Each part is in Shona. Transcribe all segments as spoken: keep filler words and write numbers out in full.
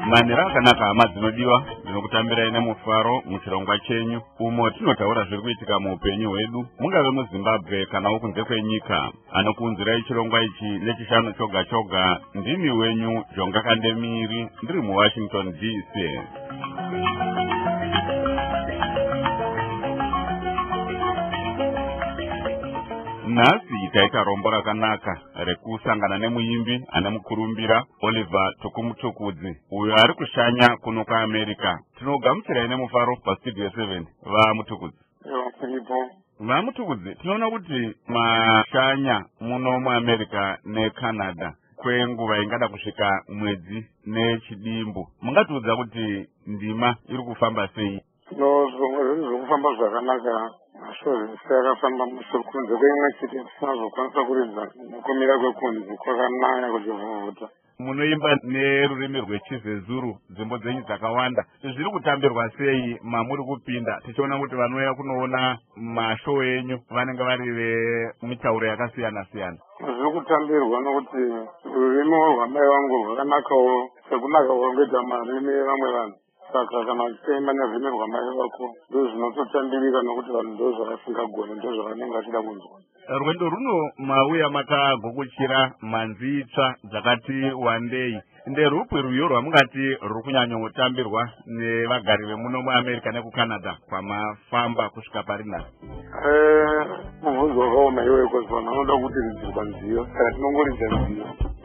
manhero akanaka hama dzinodiwa dzinokutambira ine mufaro muchirongwa chenyu umo tinotaura zviri kuitika muupenyu hwedu mungave muzimbabwe kanawo kunze kwenyika. Anokuunzirai chirongwa ichi nechishanu choga choga ndimi wenyu Jonga Kandemiri ndiri muWashington D C. Nhasi taita rombo rakanaka rekusangana nemuimbi anamukurumbira Oliver Tukumutukudzi uyo ari kushanya kuno kwaAmerica. Tinogamuchirai nemufaro pastudio seven. VaMutukudzi. VaMutukudzi, tinoona kuti mashanya muno muAmerica neCanada kwenguva ingada kusvika mwedzi nechidimbu. Mungatiudza kuti ndima iri kufamba sei? No, zviri kufamba zvakanaka. Ashore yakafamba musokunze kweimwe chete tinazokwanisa kuridza mukumira kwekunzi kwakanaya kuchivhuvuta. Munoimba nerurimi rwechizezuru dzimbo dzenyu dzakawanda. Zviri kutambirwa sei mamuri kupinda? Tichiona kuti vanouya kunoona mashow enyu vanenge vari vemitauro yakasiyana siyana. Zviri kutambirwa nokuti rurimi rwamai vangu rwakanakawo sekunaka kungoita marurimi evamwe vanhu. Saka kana uchiema nerurimi rwamai vako ndo zvinototambirika nokuti vanhu ndo zvavasingagoni ndo zvavanenge vachida kunzwa. Rwendo runo mauya makagokuchira manzi itsva dzakati wandei. Nderupi rwiyo rwamungati ruri kunyanyotambirwa nevagari vemuno muAmerica nekuCanada kwamafamba kusvika pari nhasi? Mubvunzo wakaoma iwoyo kozi vanhu vanoda kuti ridzirwa nziyo saka tinongoridza nziyo.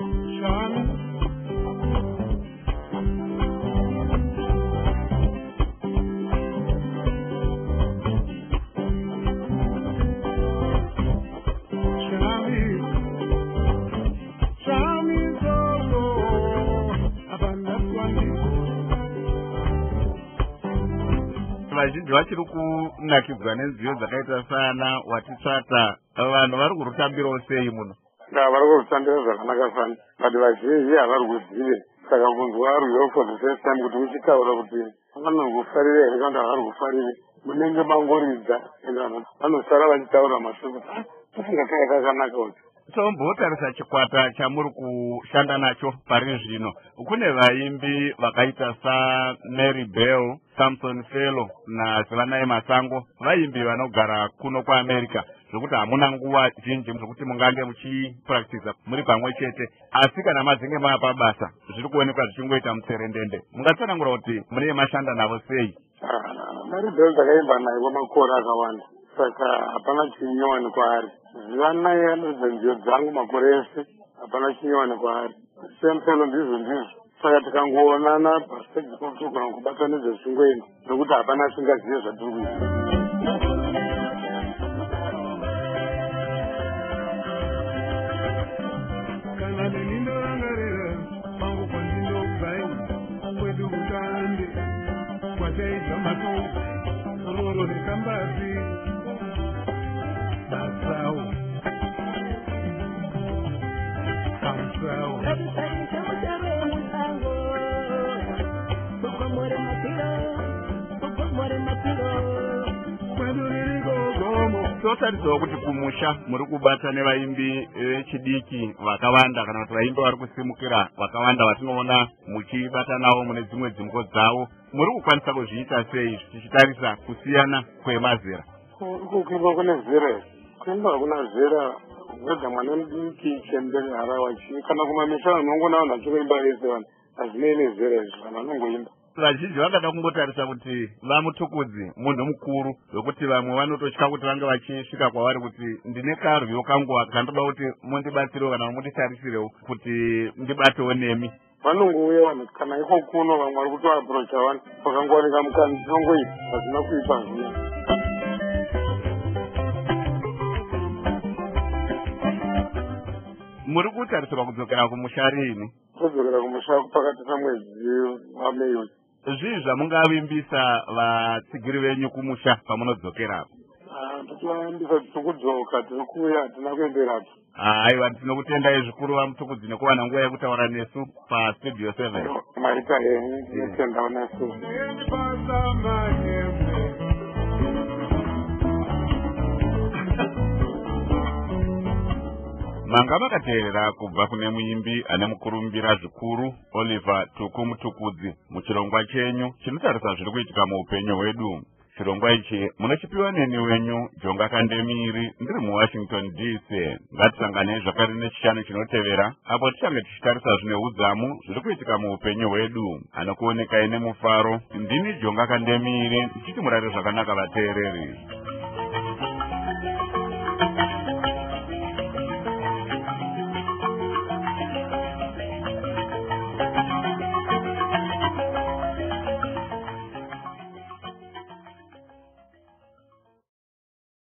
Vazhinji vachiri kunakidzwa nenziyo dzakaita sana watitsvata vanhu vari kurutambirawo sei muno? Da vari kurutambira zvakanaka sana but vazhinji havari kudzive saka kunzwa rwiyo for the first time kuti uchitaura kuti vanhu kufarire here kana havari kufarire munenge mangoridza ende vanhu vanosara vachitaura masoko kuti tisingatanga kakanaka kuti tombotarisa chikwata chamuri kushanda nacho pari zvino. Kune vaimbi vakaita saMary Bell, Samson Fellow naZivanai Masango, vaimbi vanogara kuno kwaAmerica zvokuti hamuna nguva zhinji zvokuti mungange muchipractice muri pamwe chete, asi kana madzinge maa pabasa zviri kuonekwa zvichingoita mutserendende. Mungatsanangura kuti mune mashanda navo sei? Mary Bell takaimba naye kwamakore akawanda saka hapana chinyowani kwaari. Zivanai anoridza nziyo dzangu makore ese hapana chinyowani kwaari. Sempelo ndizvo ndizvo saka tikangoonana pastage togona kubatanidza zvichingoenda nokuti hapana asingazive zvatiri kuita. Kana nendinorangarira pangu kwandinobvayo kwedu kutande kwataidza matou roro rekambati Sawo. Sawo. Totaridzawo kuti kumusha muri kubata nevaimbi vechidiki vakawanda kana kuti vaimbi vari kusimukira vakawanda vatinoona muchibata navo mune dzimwe dzimbo dzavo. Muri kukwanisa kuzviita sei tichitarisa kusiyana kwemazera? Kuimba kune zera kuimba hakuna zera wega mwana mudiki chembere harawachi kana kumamisha vanongona vanhu vachikuimba vese vanhu hazvinei nezera izvi vanhu vanongoimba. Vazhinji vangada kungotarisa kuti VaMutukudzi munhu mukuru zvokuti vamwe vanototya kuti vange vachisvika kwavari kuti ndine karwiyo kangu kandoda kuti mundibatsirewo kana munditarisirewo kuti ndibatewo nemi. Vanongouya vanhu kana iko kuno vamwe vari kutoaprocha vanhu pakangowanika mukana tinongoita hazvina kuipa zvino. Muri kutarisirwa kudzokera kumusha rini? Kudzokera kumusha pakati pamwedzi waMei. Zvii zvamungavimbisa vatsigiri venyu kumusha pamunodzokerapo? Totovavimbisa kuti tikudzoka tiri kuuya hatina kuenderapo. Aiwa, tinokutendai zvikuru VaMutukudzi nekuwana nguva yekutaura nesu pastudio seven. Maita henyu tinotendawo nesu. manga vakateerera kubva kune muimbi ane mukurumbira zvikuru Oliver Tuku Mutukudzi muchirongwa chenyu chinotarisa zviri kuitika muupenyu hwedu. Chirongwa ichi munochipiwa neni wenyu Jonga Kandemiri ndiri muWashington D C. Ngatisangane zvakare nechishanu chinotevera apo tichange tichitarisa zvine udzamu zviri kuitika muupenyu hwedu. Anokuonekai nemufaro ndini Jonga Kandemiri ndichiti murare zvakanaka vateereri.